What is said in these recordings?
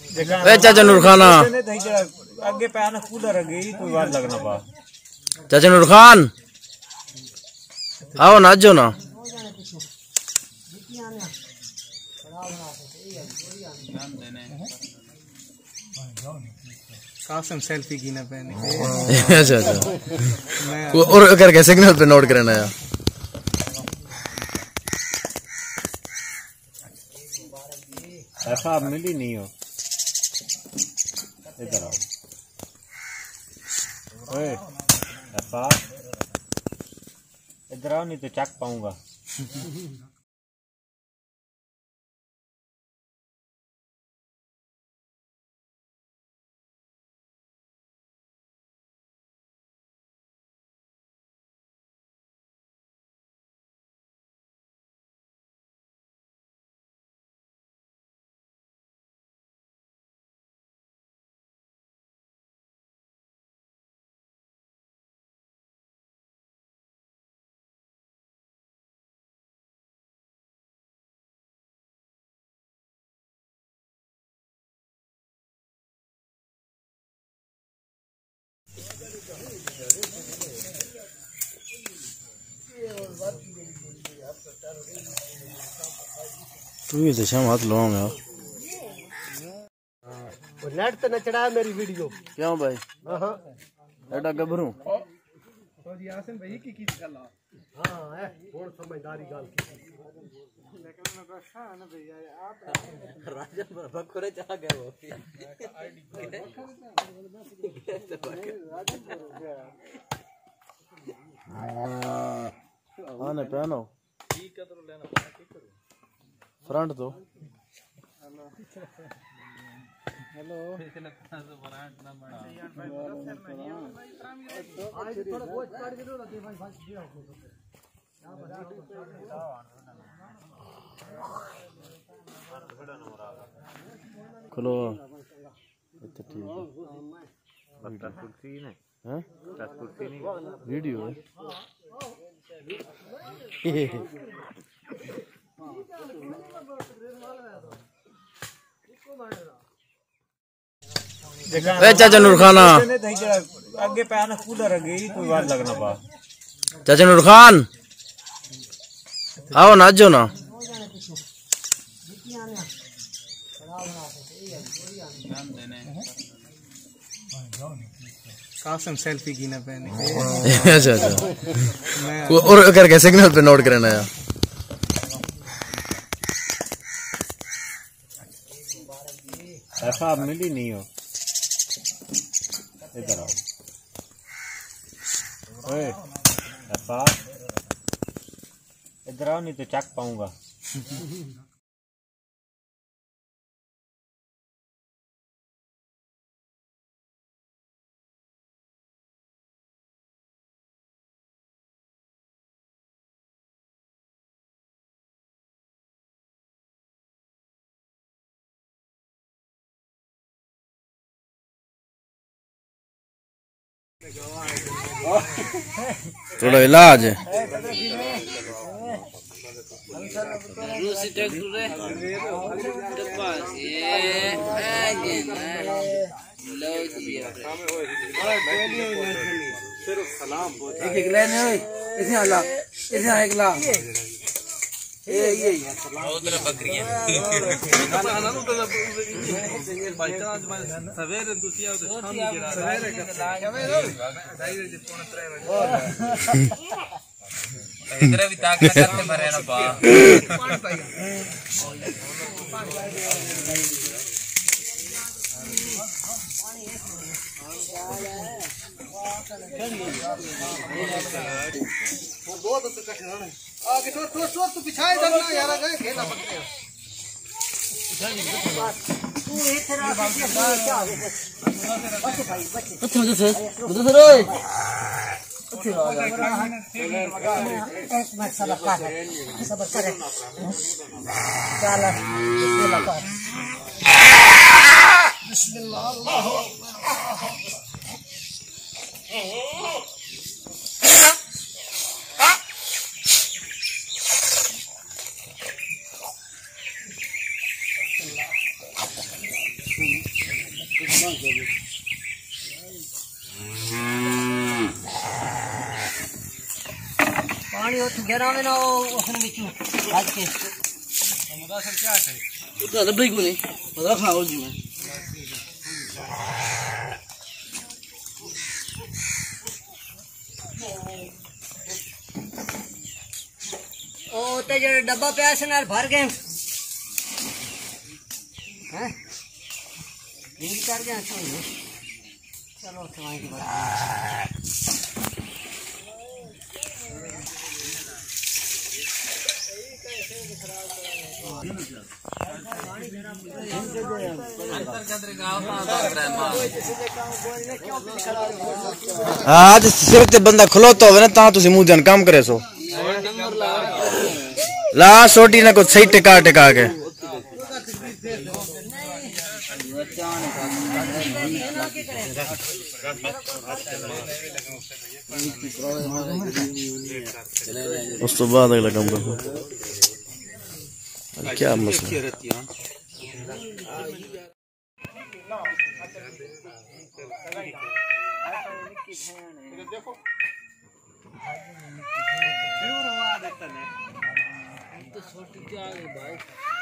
चाचा नूर खान आगे पैना कूलर अगे कोई बात लगना पा चाचा नूर खान आओ ना जो ना कासम सेल्फी की ना पहने। अच्छा अच्छा और करके सिग्नल पे नोट करना है। ऐसा आप मिली नहीं हो इधर आओ ओए ऐसा इधर आओ नहीं तो चक पाऊंगा। तू ये तो शाम हाथ लगाऊंगा नेट तो न चढ़ाया मेरी वीडियो क्यों भाई? हां एडा गबरू तो यासिन भाई की गल्ला हां है बहुत समझदारी गाल की लेकिन मैं रखा ना भैया आप राजा बकरे चला गए वो हां ने पहनो ठीक है तो लेना पड़ा ठीक करो फ्रंट तो हेलो इसने फ्रंट ना बना आज थोड़ा बहुत काट के दो ना भाई भाई दिया खुलो अच्छा ठीक है बस कुर्सी नहीं हैं बस कुर्सी नहीं वीडियो है चाचा नूर खान आगे पैना कूलर अगे कोई बात लगना पा चाचा नूर खान आओ ना जो ना कासम सेल्फी की ना पहने। अच्छा अच्छा और करके सिग्नल पे नोट करना है। ऐसा आप मिली नहीं हो इधर आओ ओए ऐसा इधर आओ नहीं तो चक पाऊंगा। थोड़ा इलाज है एक एक लाइन है इसे आला इसे आएगा ये उधर बकरियां ना तो बाईचांस मैं सवेरे तुसिया तो शाम की सवेरे इधर भी ताक करते मरे ना पा बहुत तो कठिन है आगे तो तू पिछाए जाना यार गए खेलना पड़ते हैं तू इधर आ क्या बच्चे भाई बच्चे उधर से ओए एक मिनट सबर कर चल बिस्मिल्लाह कर बिस्मिल्लाह पानी उठ घेरा में ना उसने बिचू आज के समुदाय सर क्या है उतना दबई को नहीं रखना हो जी में ओ ते जो डब्बा पे से नाल भर गए हैं नील कर गया चलो तो की बात आज सिर्फ बंदा खलोता होवे ना ता तुसी मुंह जन काम करे सो ला सोटी ना कुछ सही टिका टिका के उस तो बाद अगला काम करो क्या मसला तो छोटी क्या है भाई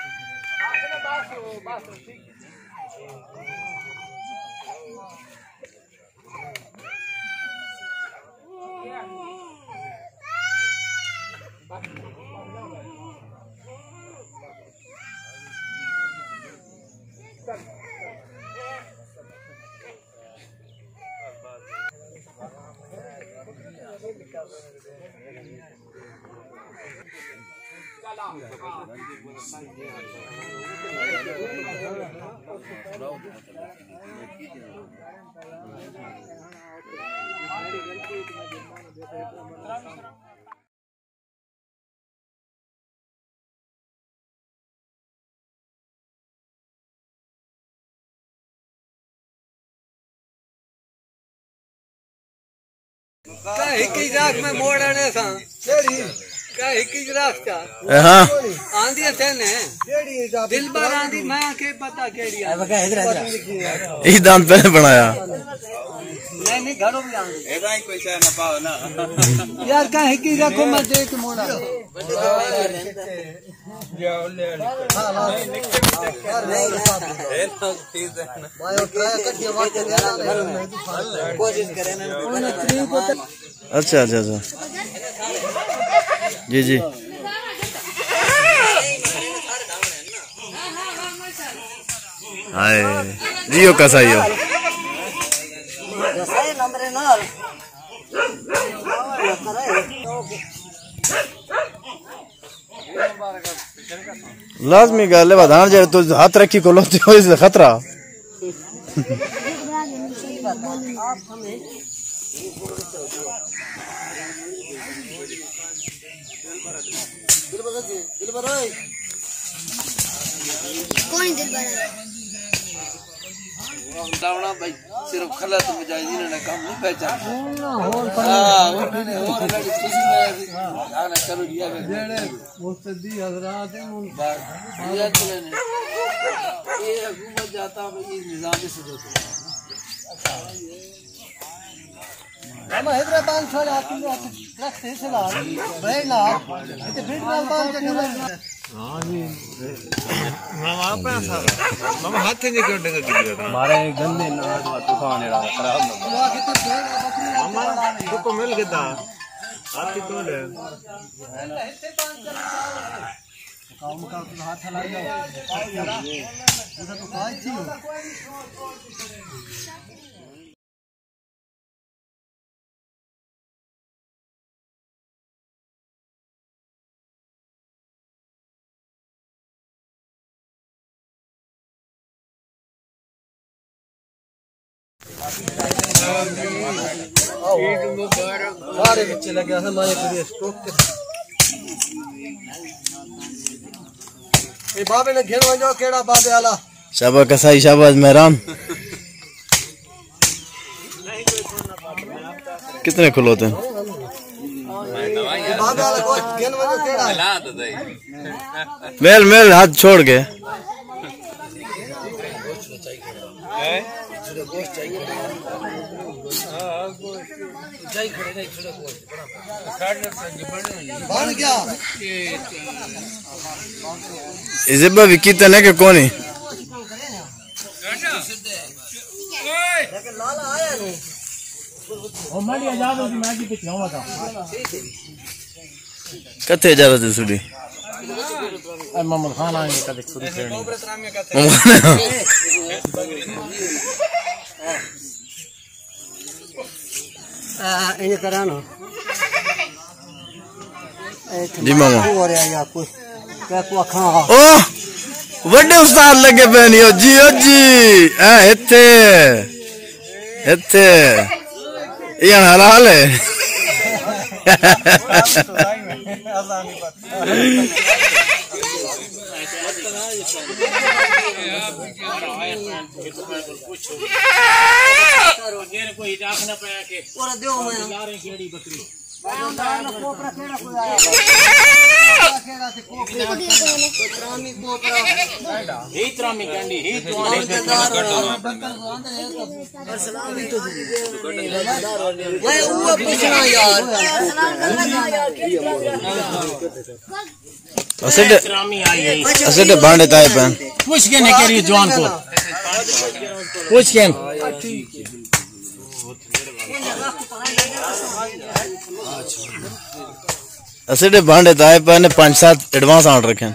का हिकी राख में मोड़ने सा का हिकी राख का हां आंधी थे ने दिल बार आंधी मैं के पता केड़ी आ ई दांत पहले बनाया नहीं घड़ो भी आंधी ऐसा ही कोई ना पाओ ना यार का हिकी रखो मैं देख मोड़ा कोशिश करे ना अच्छा अच्छा अच्छा जी जी हाय जियो कैसा ही हो लाजमी गल है बधान जे तू हाथ रखी को लोते हो इससे खतरा कौन दिलबर दावना भाई सिर्फ खला तो मुजाहिदी ने काम नहीं पहचान हां वो लड़ी खुशी में आना करो दिया जेड़े मुस्तदी हजरात हैं उन दिया चले ने ये हुकूमत जाता भाई निजाम से होता हम हैदराबाद साले आते रखते चला भाई ना इतने फिट वाल बाल के हां जी मामा पैसा मामा हाथ नहीं क्यों डंगा गिर रहा हमारे गंदे नाज तूफान एड़ा खराब मामा को मिल गया हाथी तो ले काम का हाथ हला जाओ ऐसा तो काय थी सारे बच्चे लगे हमारे स्ट्रोक ए बाबे ने घेर वजो केड़ा बाबे आला शाबाश कसाई शाबाश मेहरान कितने खुलोते हैं बाबे आला को घेर वजो केड़ा ला तो दे मेल मेल हाथ छोड़ के बन गया इसे बा विकी तने के कौन है लेकिन लाला आया नहीं ओ माली आजाद होगी मैं की पिछलावा था कथे इजाजत है सुडी मोहम्मद खान आएंगे कदे पूरी ट्रेनिंग ये करा ना जी मामा हो रहा या कुछ क्या को खा ओ बड़े उस्ताद लगे पैनी ओ जी इत्थे ये हलाल है कोई आखना पाया के और दो मैं यार केड़ी बकरी कोपरा केड़ा को आया केड़ा से कोपरामी कोपरा ही त्रामी कंडी ही तो सलाम तो मैं वो पूछना यार असटे भांडे ताए पन पूछ के ने करी जवान को पूछ के असटे भांडे ताए पन 5-7 एडवांस ऑर्डर रखे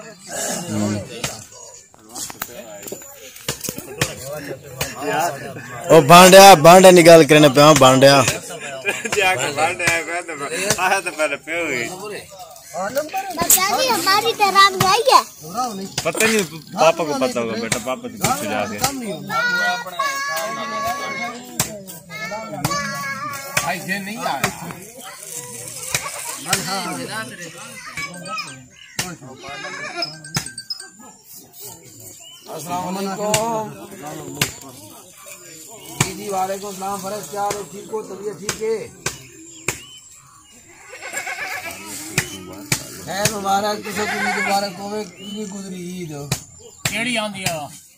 ओ भांडे निकाल करने पे भांडे जाके भांडे आया तो पहले पे हुई हमारी तरह में आई है पता नहीं पापा को पता होगा बेटा पापा से पूछ जाके ऐसे नहीं आए अस्सलाम वालेकुम जी वालेकुम सलाम फरज क्या हाल है ठीक हो तबीयत ठीक है खैर मुबारक किसी को मुबारक होवे की गुजरी ईद केड़ी आंदी आ